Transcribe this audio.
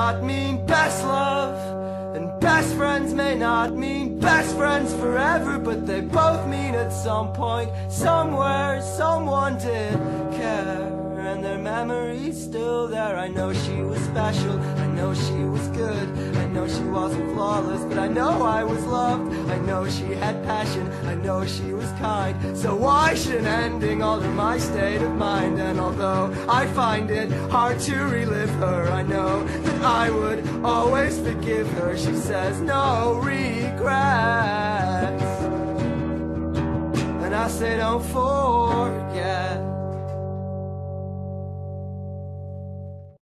not mean best love, and best friends may not mean best friends forever, but they both mean at some point, somewhere, someone did care. And their memory's still there. I know she was special, I know she was good, I know she wasn't flawless, but I know I was loved. I know she had passion, I know she was kind. So why should an ending alter my state of mind? And although I find it hard to relive her, I know that I would always forgive her. She says no regrets, and I say don't forget.